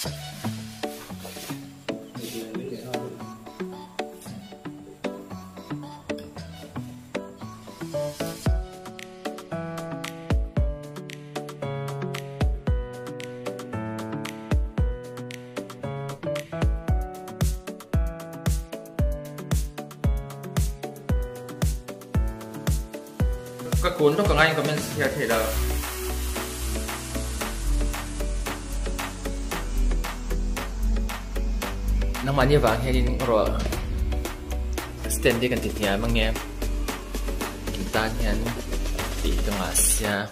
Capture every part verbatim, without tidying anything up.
cái cuốn trong tiếng Anh comment here thì là namanya vàng hay rồi stand đi cần thịt nhà mang nghe kita nhan di tengah Asia.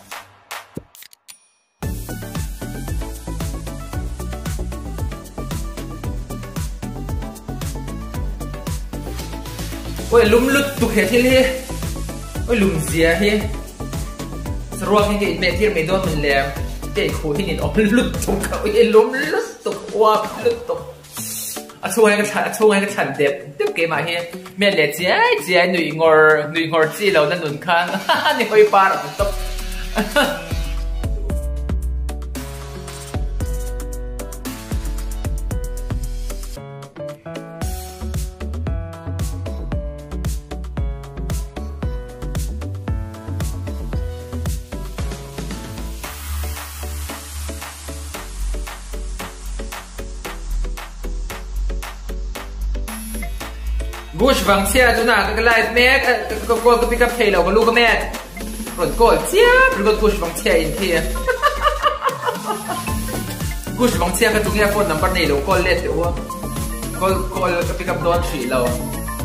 Ôi lùm lụt tục hết đi. Ôi lùm dìa hi Sruak hi cái mẹ thiên mẹ đôi mình làm cái khối hi nhìn ôm lụt tục ôi lùm lụt tục hoa lụt tục à chung hay cái chăn à chung hay cái chăn đẹp tiếp cái mà hi mẹ lẹ dìa dìa nụy ngor nụy ngor chi lâu nên nụn khăn ni hơi ba rồi tục Gush vang chia tu na cái live mẹ cái cái cái pick up thay lâu cái lu cái mẹ rồi coi chia rồi gush vang chia in kia gush vang chia cái tu nghe phone number này lâu call let được không call call cái pick up đón chỉ lâu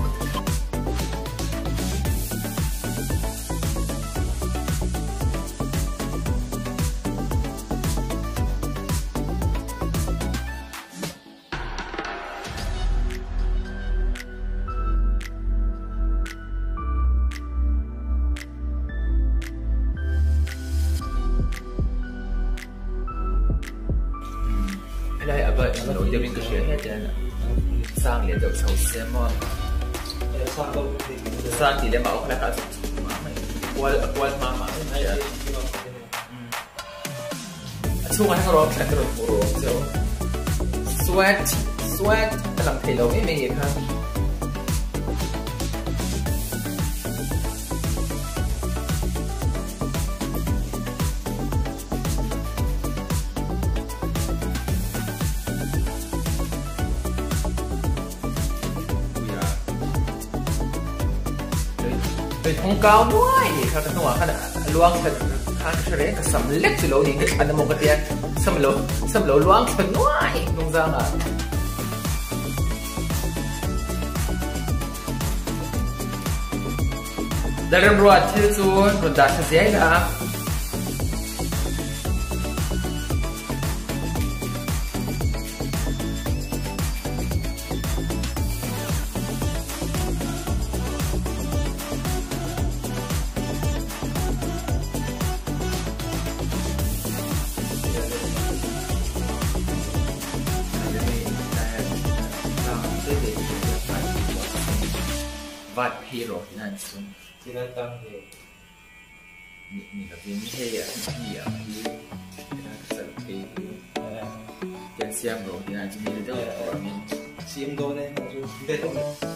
đây à vậy mà nổi tiếng cái chuyện hết trơn sang liền được sầu xe mà sang thì để bảo là cả qua qua mà mà hay là chung anh rồi anh rồi rồi so sweat sweat làm thể lâu ấy mình ha không cao nuôi khá cái nuôi khá là luang thật khá cái đấy cái sầm lết từ lâu thì cái anh một cái tiền sầm lâu sầm lâu luang thật nuôi nông dân à dalam ruat itu sudah selesai dah. Vắt hero langsung. Tidak tahu. Ni ni tapi ni ya, ni ya. Kita selfie. Yang siang bro, dia nanti ni tu orang ni. Siang dua ni, macam betul.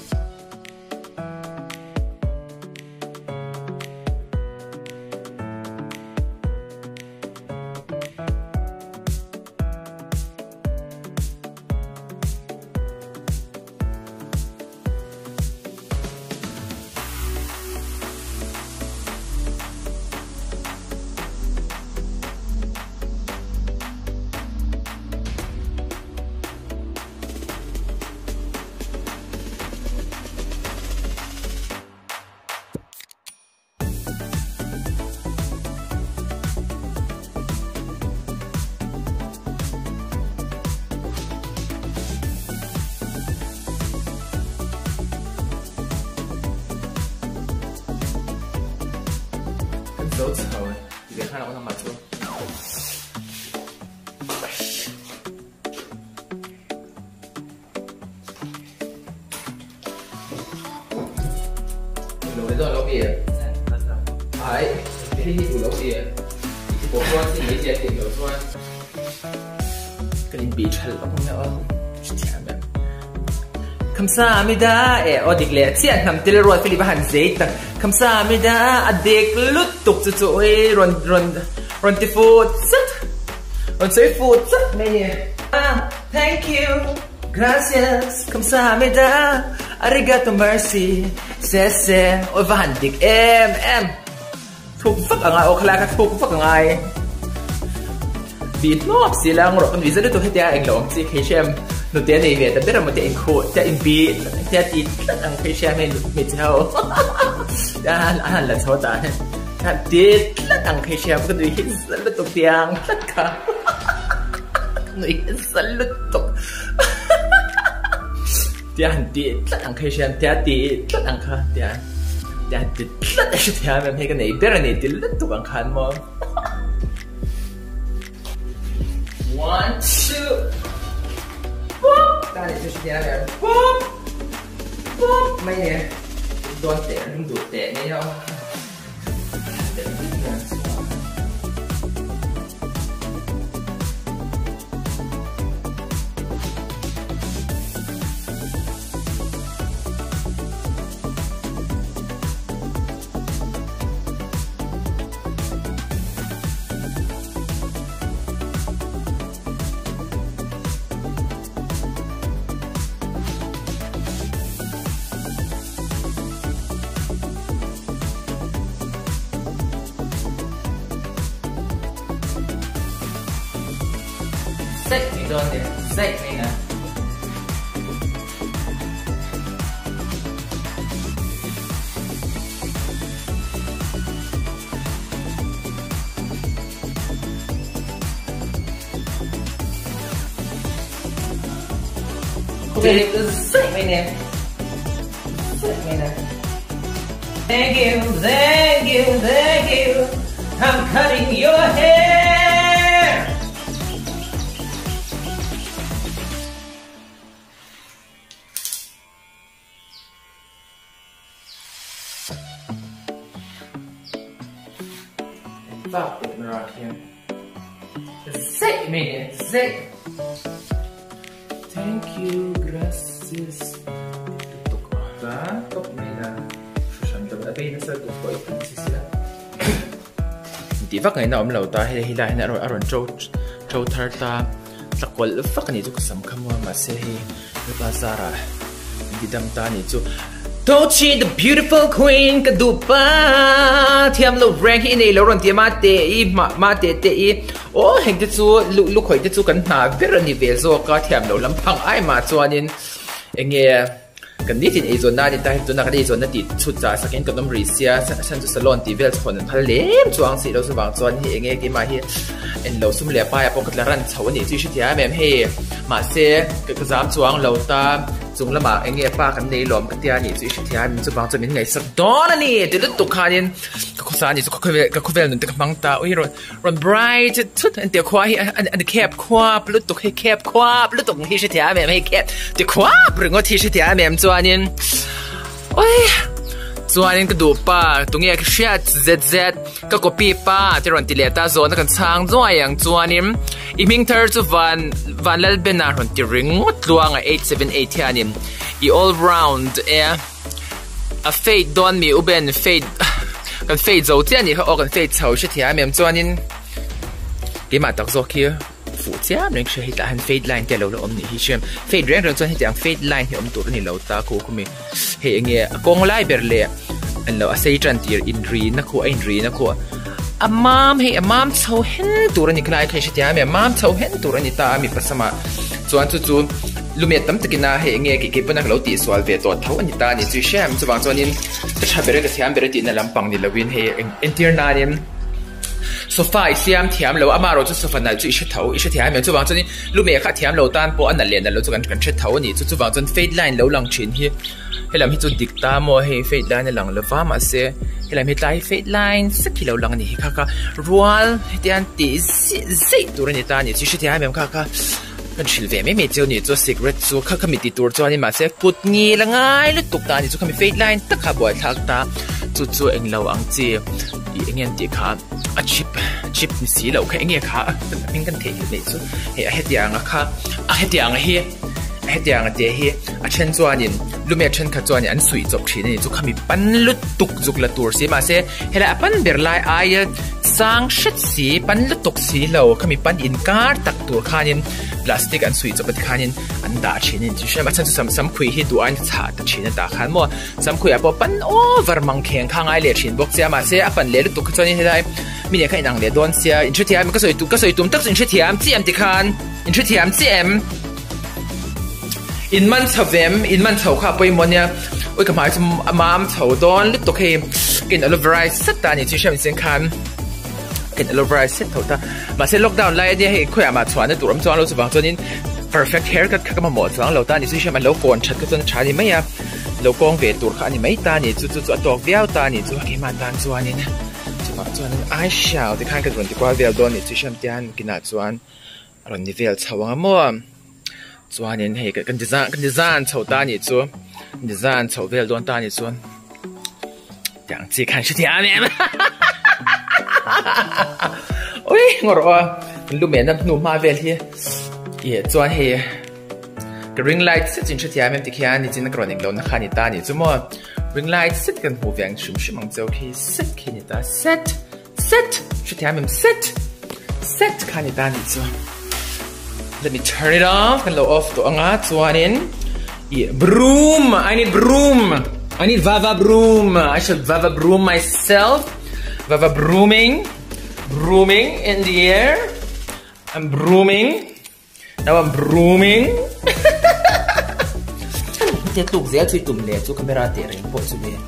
Dấu sầu này, thì để hai nó nằm mặt xuống. Lỗ đấy rồi lỗ bìa. Đấy, cái gì của lỗ bìa. Thì bố con xin lấy tiền tiền lỗ con. cái bị chật lắm nữa 감사합니다. 예, 어디래? 지안 남들 로 필리바 한 제이다. 감사합니다. 아덱 루뚝 주주이 런런 런티푸 런티푸 네. 아, thank you. Gracias. 감사합니다. Arigato mercy. 세세. 어바 한딕 em em. Thuộc phất ở ngoài, ô khla các thuộc phất ở ngoài. Bị ngọc xí lang rồi, còn vì rất là tôi hết tia anh lộn chỉ khi xem nụ tiếng này về, tapi là một tiếng khổ, tiếng bị, tiếng ít, anh khi xem mình mình theo, anh anh là sao ta, anh ít, anh khi xem cái đôi hít rất là tục tiếng, tất cả, đôi hít rất là tục, tiếng ít, anh khi xem tiếng ít, anh khá tiếng, tiếng ít, anh tiếng mình hay cái này, bây giờ này tiếng tục anh khá mà. One, two, boop. Ta để cho chị ra này, boop, boop. Mấy nè, đòn tẻ, đừng đổ tẻ này đâu. Để mình biết là Six mình đơn đi, six này nè. Ok, six này nè. Six này nè. Thank you, thank you, thank you. I'm cutting your hair. Vào được rồi kìa. Dậy mình, dậy. Thank you, gracias. Tục và tục này là sản phẩm đã bên nó sẽ tục với tính xí xí. Tí vắc ngày nào ông lầu ta hay là hay là rồi ở rồi trâu trâu thar ta là quần vắc này chú có sắm khăm mà sẽ hay người ta ra ra đi đâm ta này chú Dolce the beautiful queen ka dupa thiam lo rank hi nei lo ron ti ma te i ma ma te te i o heng te chu lu lu khoi te chu kan na ver ni ve zo ka thiam lo lam phang ai ma chuanin enge kan ni tin e zon na ni ta tu na ka e zon na ti chu cha saken ka dom ri sia san tu salon ti vel chon phal lem chuang si lo su bang chuan hi enge ki ma hi en lo sum le pa ya pok la ran chho ni chi shi tia mem he ma se ka ka zam chuang lo ta chúng là mà anh nghe ba cái này làm cái tiền này chỉ là tiền mình chỉ bằng cho mình ngày sắp đó là nè từ lúc tụi anh cái cosa này cái cái cái cái này cái mang ta ôi rồi rồi bright chút anh tiêu khoa anh anh kẹp khoa lúc tụi hay kẹp khoa lúc tụi hay tiền mẹ hay kẹp tiêu khoa bring ngồi tiền mẹ cho anh ôi cho anh cái đồ pa tụi nghe cái shit zz cái copy pa thì rồi tỷ lệ ta zone cái sang rồi anh cho anh iming third to van van lal benar hon ti ring luang eight seven eight hianin I all round eh a fade don mi uben fade kan fade zo tian ni ho kan fade chau shi thia mem chuanin ke ma tak zo kia fu chia ring she hita han fade line te lo lo om ni hi shem fade reng reng chuan hi tiang fade line hi om tur ni lo ta ko khumi he nge kong lai berle an lo a sei tran tir in ri na ko in ri na ko a mom hey a mom so hen turani klai khai shtia me mom so hen turani ta mi pasama chuan chu chu lume tam takina he nge ki ki panak lo ti swal ve to thau ani ta ni chu shem chu bang chuanin ta thabere ka siam bere ti na lampang ni lawin he interior nanin sofa siam thiam lo amaro chu sofa na chu isha thau isha thiam me chu bang chuanin lume kha thiam lo tan po an len na lo chu kan kan the thau ni chu chu bang chuan fade line lo lang thin hi helam hi chu dikta mo he fade line lang lo fa ma se helam hi tai fade line sakilo lang ni kha kha rual hetian ti sei turani ta ni chu shi thiam me kha kha kan shilve me me chu ni chu cigarette chu kha kha mi ti tur chu ani ma se put ni la ngai lu tuk ta ni chu kha mi fade line tak kha boy thak ta chu chu eng lo ang chi I engen ti kha a chip chip ni si lo kha nge kha ping kan the ni chu he a hetia nga kha a hetia nga hi a hetia nga te hi a chen chuanin lume chen kha chuan an sui chok thina ni chu khami pan lut tuk juk la tur si ma se hela pan ber lai ai sang shet si pan lut tuk si lo khami pan in kar tak tur khanin plastic an sui chok khanin an da thina ni chu ma chen sam sam khui hi du an cha ta thina ta khan mo sam khui a po pan over mang kheng khang ai le thin bok sia ma se a pan le lut tuk chuan ni helai mi ne khai nang le don sia in thu thiam ka soi tu ka soi tum tak in thu thiam chi am ti khan in thu thiam chi em in man chavem in man chau kha poi monia oi ka mai chu amam chau don lut tuk he kin alo verai sat ta ni chi shem sen khan kin alo verai set thau ta ma se lockdown lai ni he khoi ama chhuan na turam chuan lo chu bang chuanin perfect haircut kha ka ma mo chuang lo ta ni chi shem lo kon that ka chuan thani mai ya lo kong ve tur kha ni mai ta ni chu chu chu atok viau ta ni chu ki man dan chuanin chu ma chuan ai shall ti khan ka ron ti kwa vel don ni chi shem tian kina chuan ron ni vel chawang mo chuanin hei kan design kan design chho ta ni chu design chho vel don ta ni chuan yang chi khan shi tia me oi ngor a lu me na nu ma vel hi ye chuan he cái ring light set in chia mem ti khian ni chin na running lo na khani ta ni chu mo ring light set kan hu vyang shum shum ang chau khi set khi ni ta set set chia mem set set khani ta ni chu let me turn it off kan lo off to anga chuanin yeah broom I need broom I need Vava broom I should Vava broom myself Vava brooming brooming in the air I'm brooming now I'm brooming te tuk zia chui tum le chu camera te ring po chu le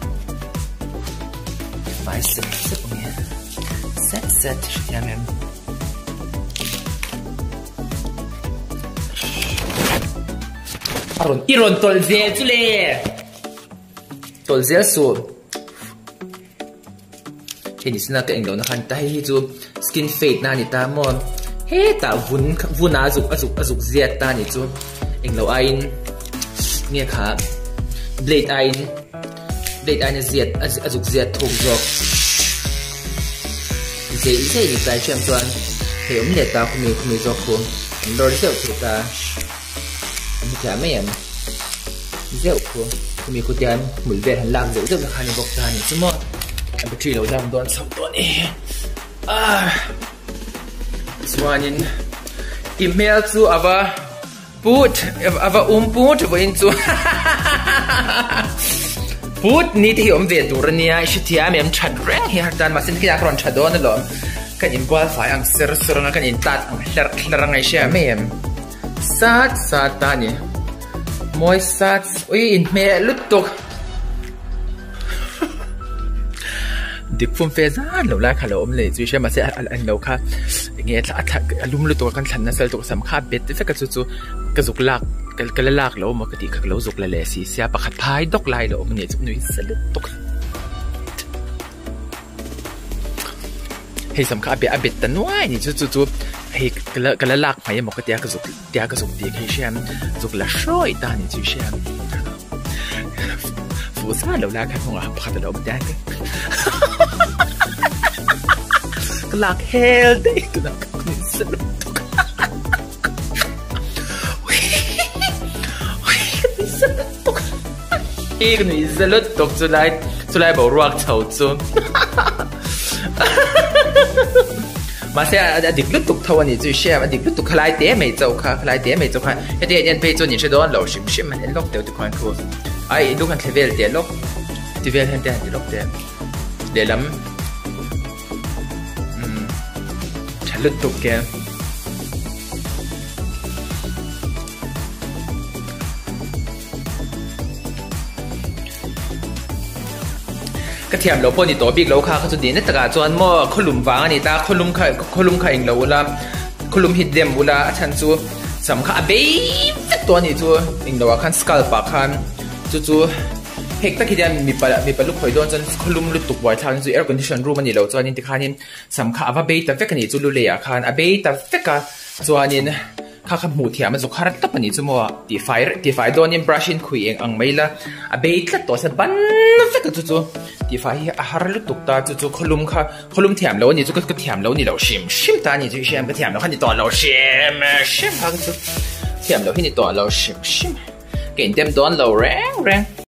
vai set set me set set ya mem aron iron tol zia chu le tol zia su he ni sina ka englo na khan ta hi chu skin fade na ni ta mo he ta vun vuna azuk azuk azuk zia ta ni chu englo ain nghe khá blade ein blade ein ziet azuk ziet thuk jok ze ze ni tai chem chuan he um le ta khumi khumi jok ko ndor zeu thu ta mi kha me em zeu ko khumi ko tian mul ve han lang zeu zeu la khani bok ta ni chumo am tri lo dam don sam don e ah swanin email zu aber Put, aber um Put wohin zu Put nicht hier um wir durnia ich tiam im chat rang hier dann was sind kia kron chadon lo kan in bal fai ang ser ser na kan in tat ang hler hler ngai she mem sat sat tani moi sat ui in me lutok dik phum fe zan lo la kha lo om le chu she ma se an lo kha nge tha tha alum lu to kan thlan na sel to sam kha bet fe ka chu chu ka zuk lak ka ka lak lo ma ka ti khak lo zuk la le si sia pakhat phai dok lai lo om ne chu nui sel tok he sam kha be a bet tan wai ni chu chu chu he ka la ka lak phai mo ka tia ka zuk tia ka zuk ti he shem zuk la shoi ta ni chu shem fu sa lo la kha ngwa pakhat lo ba ta lạc hell đấy tụi nó cũng sợ cái người sợ lốt tục cho lại cho lại bảo ruột chầu chứ mà sẽ địch lốt tục thâu anh ấy chơi xem địch lốt tục khai té mấy châu khai khai té mấy châu khai cái đấy anh bây giờ nhìn sẽ đó lâu xíu xíu mà anh lóc đều được khoan khô ai lúc anh thấy về té lóc thì về anh té lóc té để lắm lút tục kìa cái thiểm lâu po ni tổ big lâu khá có chút đi nét tất cả chuan mo khulum vàng ni ta khulum khai khulum khai in lâu la khulum hit dem ula chan chu sam kha be to ni chu in lâu khan skull pa khan chu chu hek ta kidan mi pa mi pa lu khoi don chan khulum lu tuk wai thang chu air condition room ani lo chuan in ti khanin sam kha ava be ta vek ani chu lu le ya khan a be ta veka chuan in kha kha mu thiam zu kharat ta pani chu mo ti fire ti fire don in brush in khui eng ang maila a be tla to sa ban vek ก็จู่ๆที่ฟ้าเฮียอาหารลุตุกตาจู่ๆขลุ่มค่ะขลุ่มเทียมแล้วนี่จู่ก็เทียมแล้วนี่เราชิมชิมตานี่จู่เชียมก็เทียมแล้วค่ะนี่ตัวเราชิมชิมค่ะก็จู่เทียมแล้วที่นี่ตัวเราชิมชิมกินเต็มตัวเราแรงแรง